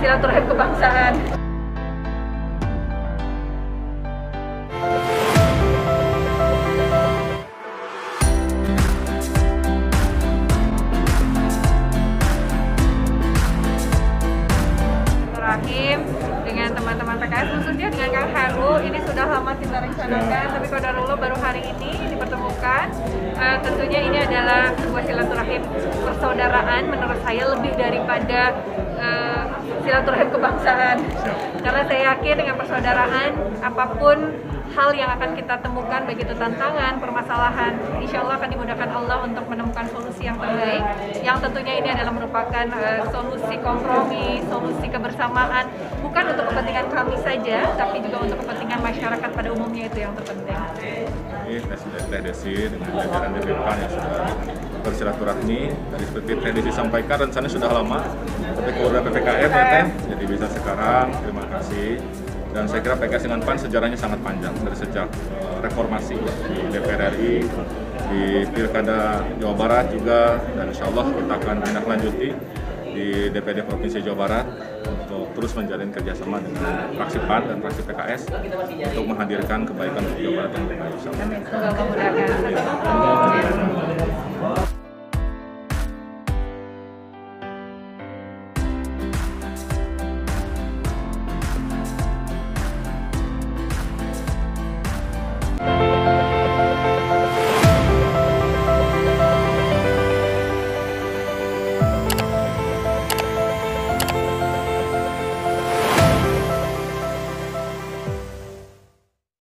silaturahim kebangsaan. Dengan teman-teman PKS, khususnya dengan Kang Heru, ini sudah lama kita rencanakan, tapi qadarullah baru hari ini dipertemukan. Tentunya ini adalah sebuah silaturahim persaudaraan, menurut saya lebih daripada silaturahim kebangsaan. Karena saya yakin dengan persaudaraan, apapun hal yang akan kita temukan, baik itu tantangan, permasalahan, insya Allah akan dimudahkan Allah untuk menemukan solusi yang terbaik, yang tentunya ini adalah merupakan solusi kompromi, solusi kebersamaan, bukan untuk kepentingan kami saja, tapi juga untuk kepentingan masyarakat pada umumnya, itu yang terpenting. Ini Presiden Teh Desi dengan jajaran DPP yang sudah bersilaturahmi, dan seperti Teh Desi sampaikan rencananya sudah lama, tapi keluarga PPKM ya Teh, jadi bisa sekarang, terima kasih. Dan saya kira PKS dengan PAN sejarahnya sangat panjang, dari sejak reformasi di DPR RI, di Pilkada Jawa Barat juga, dan insya Allah kita akan menindaklanjuti di DPD Provinsi Jawa Barat untuk terus menjalin kerjasama dengan fraksi PAN dan fraksi PKS untuk menghadirkan kebaikan untuk Jawa Barat yang lebih baik. Amin. Semoga memudahkan.